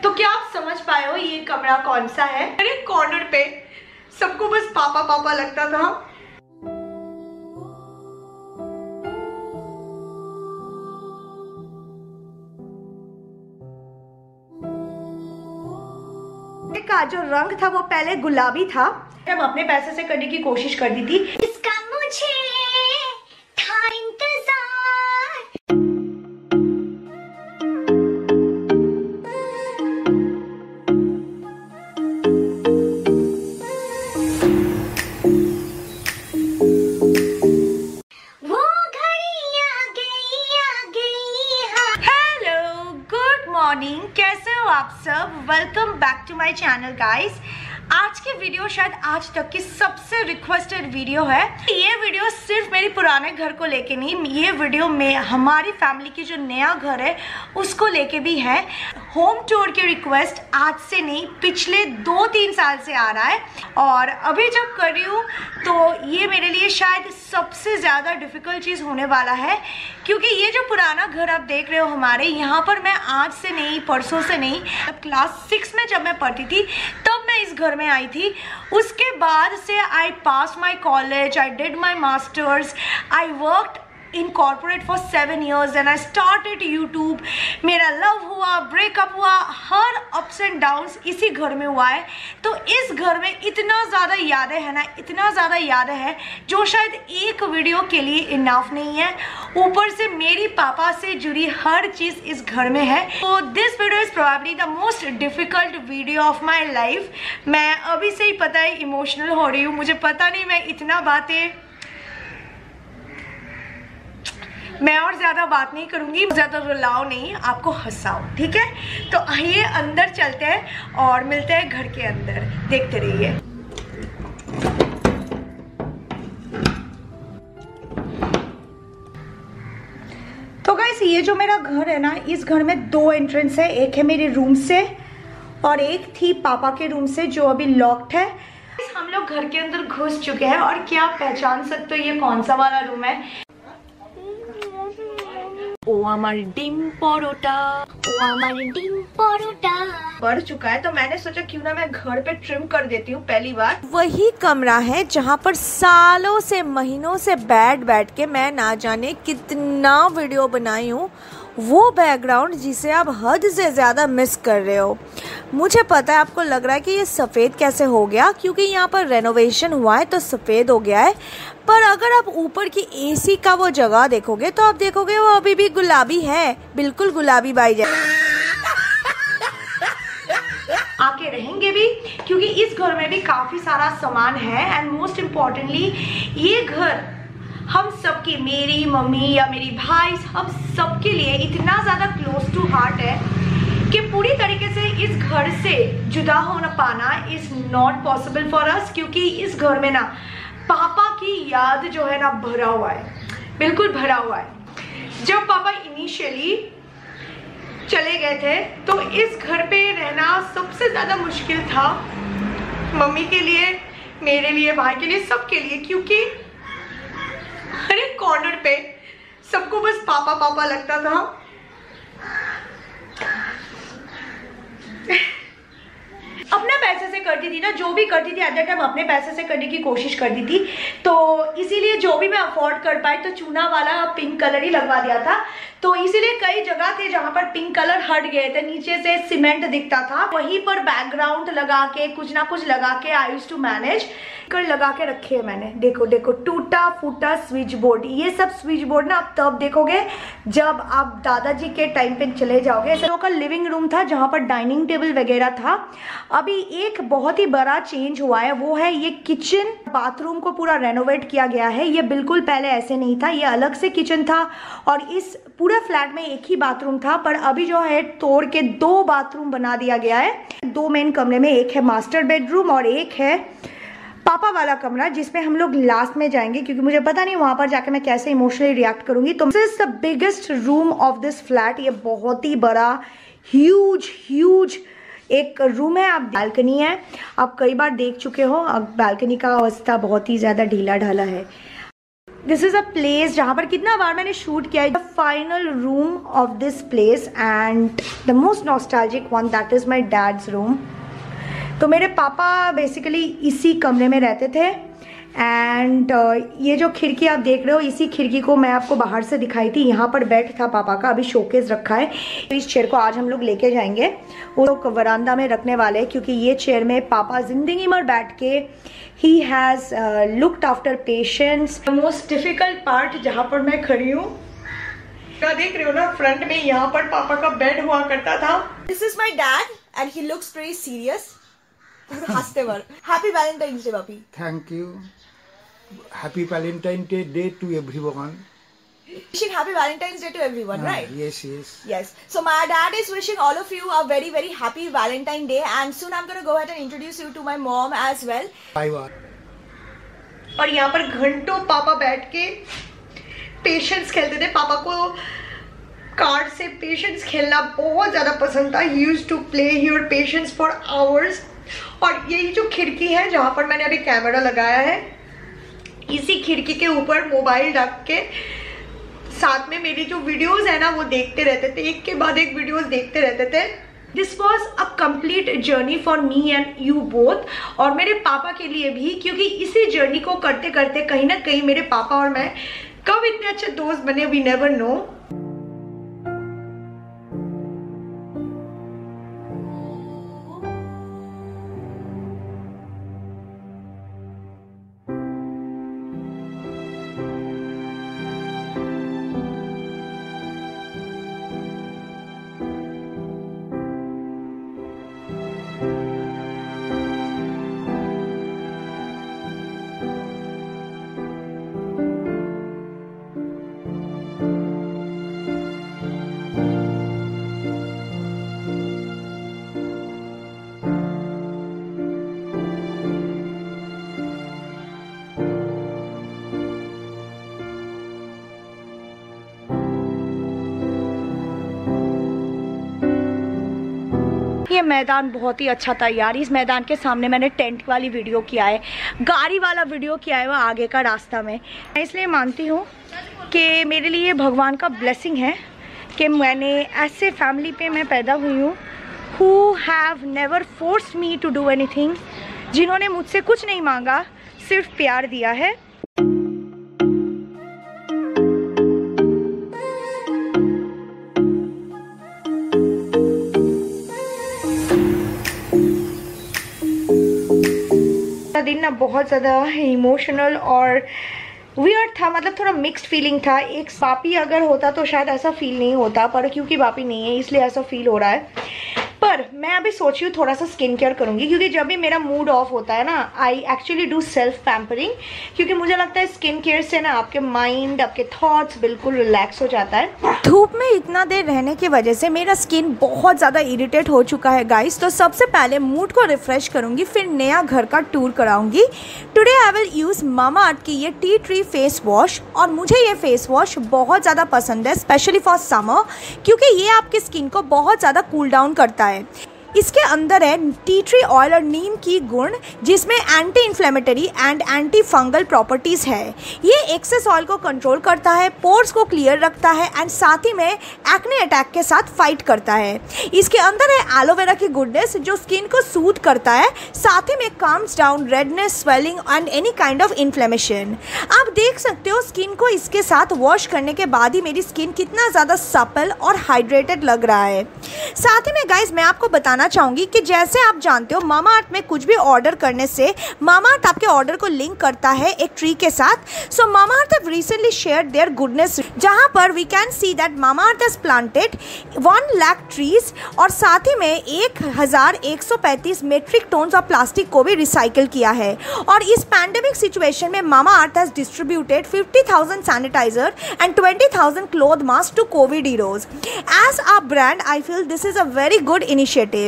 तो क्या आप समझ पाए हो ये कमरा कौन सा है? अरे कॉर्नर पे सबको बस पापा पापा लगता था। का जो रंग था वो पहले गुलाबी था। हम अपने पैसे से करने की कोशिश कर दी थी। इसका मुझे था इंतजार। वो घड़ी आ गई। हेलो, गुड मॉर्निंग, कैसे हो आप सब? Welcome back to my channel guys. आज की वीडियो शायद आज तक की सबसे रिक्वेस्टेड वीडियो है। ये वीडियो सिर्फ मेरे पुराने घर को लेके नहीं, ये वीडियो में हमारी फैमिली की जो नया घर है उसको लेके भी है। होम टूर की रिक्वेस्ट आज से नहीं, पिछले 2-3 साल से आ रहा है और अभी जब कर रही हूँ तो ये मेरे लिए शायद सबसे ज़्यादा डिफ़िकल्ट चीज़ होने वाला है, क्योंकि ये जो पुराना घर आप देख रहे हो हमारे, यहाँ पर मैं आज से नहीं, परसों से नहीं, क्लास 6 में जब मैं पढ़ती थी तब मैं इस घर में आई थी। उसके बाद से I pass my college, I did my masters, I worked in corporate for 7 years and I started YouTube. मेरा लव हुआ, ब्रेकअप हुआ, हर अप्स एंड डाउन्स इसी घर में हुआ है। तो इस घर में इतना ज़्यादा यादें हैं ना, इतना ज़्यादा यादें हैं जो शायद एक वीडियो के लिए इनफ नहीं है। ऊपर से मेरी पापा से जुड़ी हर चीज़ इस घर में है। तो this video is probably the most difficult video of my life. मैं अभी से ही पता है इमोशनल हो रही हूँ। मुझे पता नहीं मैं इतना बातें, मैं और ज़्यादा बात नहीं करूँगी, ज़्यादा रुलाओ नहीं, आपको हंसाओ, ठीक है? तो आइए अंदर चलते हैं और मिलते हैं घर के अंदर, देखते रहिए। तो गाइस, ये जो मेरा घर है ना, इस घर में 2 एंट्रेंस है। एक है मेरे रूम से और एक थी पापा के रूम से जो अभी लॉक्ड है। हम लोग घर के अंदर घुस चुके हैं और क्या आप पहचान सकते हो ये कौन सा वाला रूम है? ओ हमारी डिम परोटा, ओ हमारी डिम परोटा बढ़ चुका है, तो मैंने सोचा क्यों ना मैं घर पे ट्रिम कर देती हूँ पहली बार। वही कमरा है जहाँ पर सालों से, महीनों से बैठ के मैं ना जाने कितना वीडियो बनाई हूँ। वो बैकग्राउंड जिसे आप हद से ज़्यादा मिस कर रहे हो। मुझे पता है आपको लग रहा है कि ये सफ़ेद कैसे हो गया, क्योंकि यहाँ पर रेनोवेशन हुआ है तो सफ़ेद हो गया है। पर अगर आप ऊपर की एसी का वो जगह देखोगे तो आप देखोगे वो अभी भी गुलाबी है, बिल्कुल गुलाबी बाई जैसा। आके रहेंगे भी, क्योंकि इस घर में भी काफ़ी सारा सामान है। एंड मोस्ट इम्पॉर्टेंटली ये घर हम सबकी, मेरी मम्मी या मेरी भाई, हम सबके लिए इतना ज़्यादा क्लोज टू हार्ट है कि पूरी तरीके से इस घर से जुदा होना पाना is not possible for us, क्योंकि इस घर में ना पापा की याद जो है ना भरा हुआ है, बिल्कुल भरा हुआ है। जब पापा इनिशियली चले गए थे तो इस घर पे रहना सबसे ज़्यादा मुश्किल था, मम्मी के लिए, मेरे लिए, भाई के लिए, सबके लिए, क्योंकि अरे कॉर्नर पे सबको बस पापा पापा लगता था। अपने पैसे से करती थी ना, जो भी करती थी एट दैट टाइम अपने पैसे से करने की कोशिश करती थी। तो इसीलिए जो भी मैं अफोर्ड कर पाई तो चूना वाला पिंक कलर ही लगवा दिया था। तो इसीलिए कई जगह थे जहाँ पर पिंक कलर हट गए थे, नीचे से सीमेंट दिखता था, वहीं पर बैकग्राउंड लगा के कुछ ना कुछ लगा के आई यूज्ड टू मैनेज कर लगा के रखे है मैंने। देखो देखो, टूटा फूटा स्विच बोर्ड। ये सब स्विच बोर्ड ना आप तब देखोगे जब आप दादाजी के टाइम पे चले जाओगे। ऐसे लोग का लिविंग रूम था जहाँ पर डाइनिंग टेबल वगैरह था। अभी एक बहुत ही बड़ा चेंज हुआ है, वो है ये किचन। बाथरूम को पूरा रेनोवेट किया गया है। ये बिल्कुल पहले ऐसे नहीं था, ये अलग से किचन था और इस पूरे फ्लैट में एक ही बाथरूम था, पर अभी जो है तोड़ के 2 बाथरूम बना दिया गया है। 2 मेन कमरे में, एक है मास्टर बेडरूम और एक है पापा वाला कमरा, जिसमें हम लोग लास्ट में जाएंगे, क्योंकि मुझे पता नहीं वहां पर जाके मैं कैसे इमोशनली रिएक्ट करूंगी। तो this is the biggest room of this flat. ये बहुत ही बड़ा ह्यूज एक रूम है। आप बालकनी है, आप कई बार देख चुके हो। अब बालकनी का अवस्था बहुत ही ज्यादा ढीला ढाला है। दिस इज़ अ प्लेस जहाँ पर कितना बार मैंने शूट किया है. The final room of this place and the most nostalgic one, that is my dad's room. तो मेरे पापा बेसिकली इसी कमरे में रहते थे. एंड ये जो खिड़की आप देख रहे हो, इसी खिड़की को मैं आपको बाहर से दिखाई थी. यहाँ पर बेड था पापा का, अभी शोकेस रखा है. इस चेयर को आज हम लोग लेके जाएंगे, वो लोग वरांदा में रखने वाले हैं, क्योंकि ये चेयर में पापा जिंदगी भर बैठ के ही has looked after patients. The most difficult part जहाँ पर मैं खड़ी हूँ, क्या देख रहे हो ना, फ्रंट में यहाँ पर पापा का बेड हुआ करता था. This is my dad and he looks very serious. हंसते वर. हैप्पी वैलेंटाइंस डे पापी. Thank you. Happy Valentine's Day to everyone. Wishing Happy Valentine's Day to everyone, right? Yes, yes. Yes. So my dad is wishing all of you a very, very happy Valentine's Day, and soon I'm going to go ahead and introduce you to my mom as well. Bye bye. और यहाँ पर घंटों पापा बैठ के patients खेलते थे. पापा को कार्ड से पेशेंट्स खेलना बहुत ज़्यादा पसंद था. He used to play here patients for hours. और यही जो खिड़की है जहाँ पर मैंने अभी कैमरा लगाया है, इसी खिड़की के ऊपर मोबाइल रख के साथ में मेरी जो वीडियोस है ना वो देखते रहते थे. एक के बाद एक वीडियोस देखते रहते थे. This was a complete journey for me and you both, और मेरे पापा के लिए भी, क्योंकि इसी जर्नी को करते करते कहीं ना कहीं मेरे पापा और मैं कब इतने अच्छे दोस्त बने, वी नेवर नो. ये मैदान बहुत ही अच्छा था यार. इस मैदान के सामने मैंने टेंट वाली वीडियो किया है, गाड़ी वाला वीडियो किया है, वो आगे का रास्ता में. मैं इसलिए मानती हूँ कि मेरे लिए भगवान का ब्लेसिंग है कि मैंने ऐसे फैमिली पे मैं पैदा हुई हूँ who have never forced me to do anything, जिन्होंने मुझसे कुछ नहीं मांगा, सिर्फ प्यार दिया है. दिन ना बहुत ज़्यादा इमोशनल और वियर्ड था, मतलब थोड़ा मिक्स्ड फीलिंग था. एक बापी अगर होता तो शायद ऐसा फील नहीं होता, पर क्योंकि बापी नहीं है इसलिए ऐसा फील हो रहा है. पर मैं अभी सोच रही हूँ थोड़ा सा स्किन केयर करूँगी, क्योंकि जब भी मेरा मूड ऑफ होता है ना, I actually do self pampering, क्योंकि मुझे लगता है स्किन केयर से ना आपके माइंड, आपके थॉट्स बिल्कुल रिलैक्स हो जाता है. धूप में इतना देर रहने की वजह से मेरा स्किन बहुत ज़्यादा इरिटेट हो चुका है गाइस. तो सबसे पहले मूड को रिफ्रेश करूँगी, फिर नया घर का टूर कराऊंगी. Today I will use Mama Earth की ये टी ट्री फेस वॉश, और मुझे ये फेस वॉश बहुत ज़्यादा पसंद है, स्पेशली फॉर समर, क्योंकि ये आपकी स्किन को बहुत ज़्यादा कूल डाउन करता है. इसके अंदर है टी ट्री ऑयल और नीम की गुण, जिसमें anti inflammatory and anti fungal properties है. ये एक्सेस ऑयल को कंट्रोल करता है, पोर्स को क्लियर रखता है, एंड साथ ही में एक्ने अटैक के साथ फाइट करता है. इसके अंदर है एलोवेरा की गुडनेस, जो स्किन को सूद करता है, साथ ही में calms down redness, swelling and any kind of inflammation. आप देख सकते हो स्किन को इसके साथ वॉश करने के बाद ही मेरी स्किन कितना ज़्यादा सपल और हाइड्रेटेड लग रहा है. साथ ही में गाइज मैं आपको बताना चाहूंगी कि जैसे आप जानते हो मामा अर्थ में कुछ भी ऑर्डर करने से मामा अर्थ आपके ऑर्डर को लिंक करता है एक ट्री के साथ. So Mama Earth have recently shared their goodness, जहां पर we can see that Mama Earth has planted 1 lakh trees, और साथ ही में 1135 मेट्रिक टन्स ऑफ प्लास्टिक को भी रिसाइकिल किया है. और इस पैंडेमिक सिचुएशन में Mama Earth has distributed 50,000 sanitiser and 20,000 cloth mask to Covid heroes. As a brand I feel this is a very good initiative.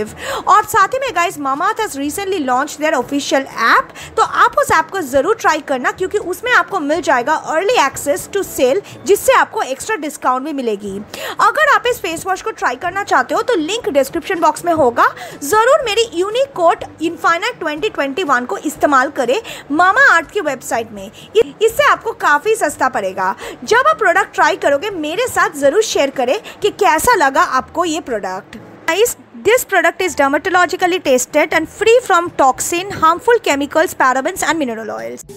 Exclusive. और साथ ही में guys Mamaearth has recently launch their official app, तो आप उस app को ज़रूर try करना क्योंकि उसमें आपको मिल जाएगा अर्ली एक्सेस टू सेल, जिससे आपको एक्स्ट्रा डिस्काउंट भी मिलेगी। अगर आप इस फेस वॉश को ट्राई करना चाहते हो तो लिंक डिस्क्रिप्शन बॉक्स में होगा। ज़रूर मेरी यूनिक कोड इनफाइनाइट 2021 को इस्तेमाल करें मामाअर्थ की वेबसाइट में, इससे आपको काफ़ी सस्ता पड़ेगा। जब आप प्रोडक्ट ट्राई करोगे मेरे साथ ज़रूर शेयर करें कि कैसा लगा आपको ये product. This product is dermatologically tested and free from toxin, harmful chemicals, parabens and mineral oils.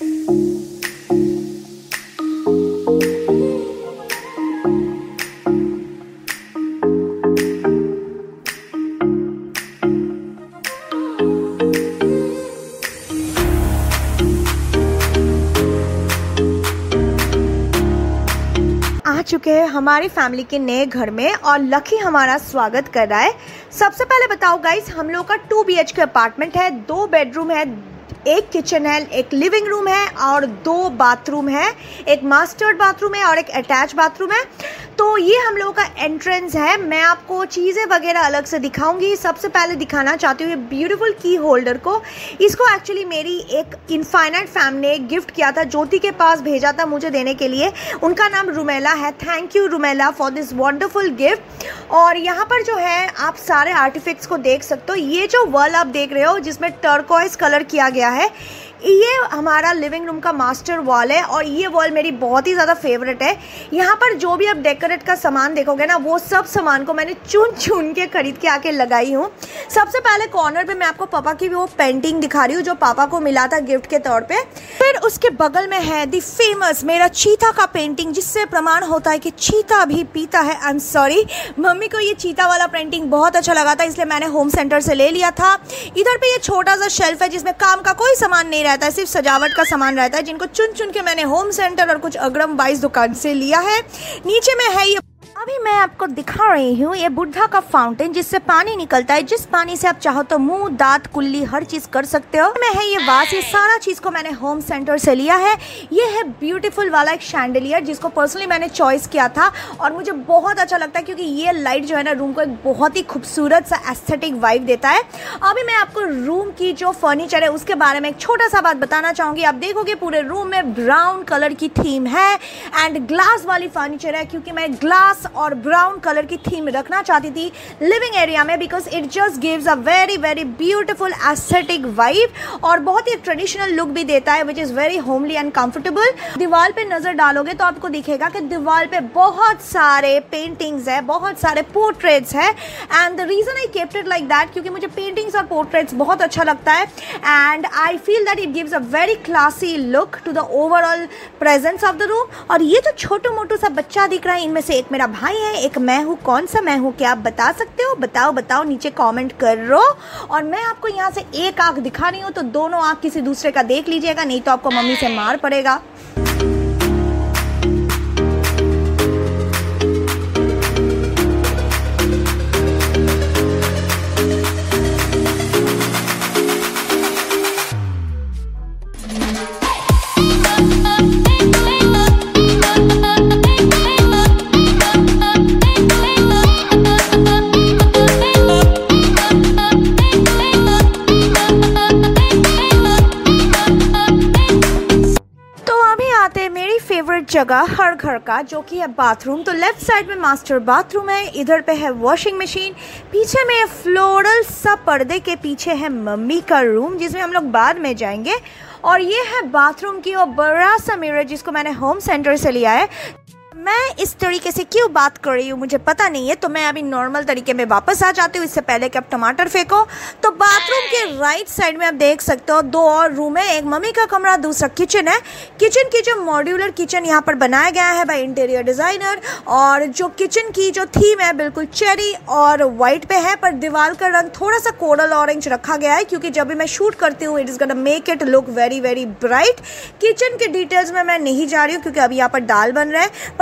आ चुके हैं हमारी फैमिली के नए घर में और लकी हमारा स्वागत कर रहा है। सबसे पहले बताओ गाइस, हम लोग का 2 BHK अपार्टमेंट है, 2 बेडरूम है, एक किचन है, एक लिविंग रूम है और 2 बाथरूम है, एक मास्टर्ड बाथरूम है और एक अटैच बाथरूम है। तो ये हम लोगों का एंट्रेंस है। मैं आपको चीज़ें वगैरह अलग से दिखाऊंगी। सबसे पहले दिखाना चाहती हूँ ये ब्यूटीफुल की होल्डर को। इसको एक्चुअली मेरी एक इनफाइनाइट फैम ने गिफ्ट किया था, ज्योति के पास भेजा था मुझे देने के लिए। उनका नाम रुमेला है। Thank you Rumela for this wonderful gift. और यहाँ पर जो है आप सारे आर्टिफैक्ट्स को देख सकते हो। ये जो वॉल आप देख रहे हो जिसमें टर्कोइज कलर किया गया है, ये हमारा लिविंग रूम का मास्टर वॉल है और ये वॉल मेरी बहुत ही ज़्यादा फेवरेट है। यहाँ पर जो भी आप डेकोरेट का सामान देखोगे ना, वो सब सामान को मैंने चुन चुन के खरीद के आके लगाई हूँ। सबसे पहले कॉर्नर पे मैं आपको पापा की वो पेंटिंग दिखा रही हूँ जो पापा को मिला था गिफ्ट के तौर पे। फिर उसके बगल में है दी फेमस मेरा चीता का पेंटिंग, जिससे प्रमाण होता है कि चीता भी पीता है। आई एम सॉरी, मम्मी को ये चीता वाला पेंटिंग बहुत अच्छा लगा था, इसलिए मैंने होम सेंटर से ले लिया था। इधर पे ये छोटा सा शेल्फ है जिसमें काम का कोई सामान नहीं रहता है, सिर्फ सजावट का सामान रहता है, जिनको चुन चुन के मैंने होम सेंटर और कुछ अग्रम 22 दुकान से लिया है। नीचे में है ये, अभी मैं आपको दिखा रही हूँ ये बुद्धा का फाउंटेन, जिससे पानी निकलता है, जिस पानी से आप चाहो तो मुंह, दांत, कुल्ली हर चीज कर सकते हो। मैं है ये वास, ये सारा चीज को मैंने होम सेंटर से लिया है। ये है ब्यूटीफुल वाला एक शैंडलियर जिसको पर्सनली मैंने चॉइस किया था और मुझे बहुत अच्छा लगता है क्योंकि ये लाइट जो है ना रूम को एक बहुत ही खूबसूरत सा एस्थेटिक वाइब देता है। अभी मैं आपको रूम की जो फर्नीचर है उसके बारे में एक छोटा सा बात बताना चाहूँगी। आप देखोगे पूरे रूम में ब्राउन कलर की थीम है एंड ग्लास वाली फर्नीचर है, क्योंकि मैं ग्लास और ब्राउन कलर की थीम रखना चाहती थी लिविंग एरिया में, because it just gives a very very beautiful aesthetic vibe और बहुत ही ट्रेडिशनल लुक भी देता है, which is very homely and comfortable. दीवार पे नजर डालोगे तो आपको दिखेगा कि दीवार पे बहुत सारे पेंटिंग्स है, बहुत सारे पोर्ट्रेट्स है and the reason I kept it like that क्योंकि मुझे पेंटिंग्स और पोर्ट्रेट्स बहुत अच्छा लगता है and I feel that it gives a very classy look to the overall presence of the room. और ये जो छोटू मोटू सा बच्चा दिख रहा है, इनमें से एक मेरा भाई है, एक मैं हूँ। कौन सा मैं हूँ क्या आप बता सकते हो? बताओ बताओ, नीचे कमेंट करो। और मैं आपको यहाँ से एक आंख दिखा रही हूँ तो दोनों आंख किसी दूसरे का देख लीजिएगा, नहीं तो आपको मम्मी से मार पड़ेगा। जगह हर घर का, जो कि है बाथरूम। तो लेफ्ट साइड में मास्टर बाथरूम है, इधर पे है वॉशिंग मशीन, पीछे में फ्लोरल सा पर्दे के पीछे है मम्मी का रूम जिसमें हम लोग बाद में जाएंगे। और ये है बाथरूम की वो बड़ा सा मिरर जिसको मैंने होम सेंटर से लिया है। मैं इस तरीके से क्यों बात कर रही हूँ मुझे पता नहीं है, तो मैं अभी नॉर्मल तरीके में वापस आ जाती हूँ, इससे पहले कि आप टमाटर फेंको। तो बाथरूम के राइट साइड में आप देख सकते हो 2 और रूम है, एक मम्मी का कमरा, दूसरा किचन है। किचन की जो मॉड्यूलर किचन यहाँ पर बनाया गया है बाय इंटीरियर डिजाइनर, और जो किचन की जो थीम है बिल्कुल चेरी और व्हाइट पे है, पर दीवार का रंग थोड़ा सा कोरल ऑरेंज रखा गया है क्योंकि जब भी मैं शूट करती हूँ it is gonna make it look very very bright. Kitchen के डिटेल्स में मैं नहीं जा रही हूँ क्योंकि अभी यहाँ पर दाल बन रहा है, पर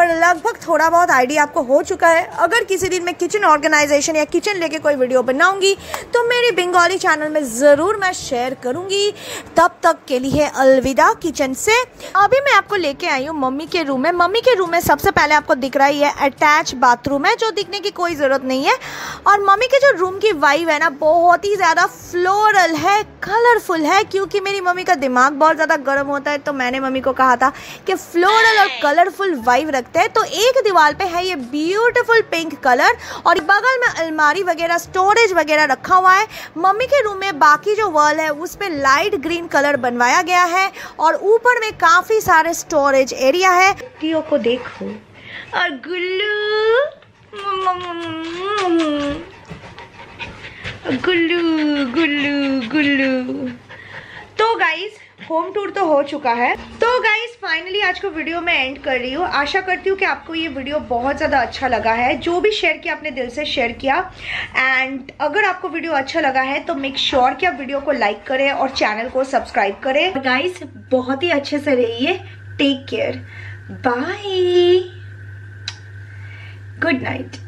लगभग थोड़ा बहुत आइडिया आपको हो चुका है। अगर किसी दिन मैं किचन ऑर्गेनाइजेशन या किचन लेके कोई वीडियो बनाऊंगी तो मेरी बंगाली चैनल में ज़रूर मैं शेयर करूंगी। तब तक के लिए अलविदा किचन से। अभी मैं आपको लेके आई हूँ मम्मी के रूम में। मम्मी के रूम में सबसे पहले आपको दिख रहा है अटैच बाथरूम है, जो दिखने की कोई ज़रूरत नहीं है। और मम्मी के जो रूम की वाइब है ना, बहुत ही ज़्यादा फ्लोरल है, कलरफुल है। क्योंकि मेरी मम्मी का दिमाग बहुत ज़्यादा गर्म होता है, तो मैंने मम्मी को कहा था कि फ्लोरल और कलरफुल वाइब रखते हैं। तो एक दीवार पे है ये ब्यूटीफुल पिंक कलर और बगल में अलमारी वगैरह, स्टोरेज वगैरह रखा हुआ है। मम्मी के रूम में बाकी जो वॉल है उस पे लाइट ग्रीन कलर बनवाया गया है और ऊपर में काफ़ी सारे स्टोरेज एरिया है। टियो को देखो और गुल्लू गुल्लू गुल्लू गुल्लू। तो गाइज होम टूर तो हो चुका है। तो गाइज फाइनली आज को वीडियो मैं एंड कर रही हूँ। आशा करती हूँ कि आपको ये वीडियो बहुत ज़्यादा अच्छा लगा है। जो भी शेयर किया अपने दिल से शेयर किया। एंड अगर आपको वीडियो अच्छा लगा है तो मेक श्योर कि आप वीडियो को लाइक करें और चैनल को सब्सक्राइब करें। गाइज बहुत ही अच्छे से रहिए। Take care, bye, good night.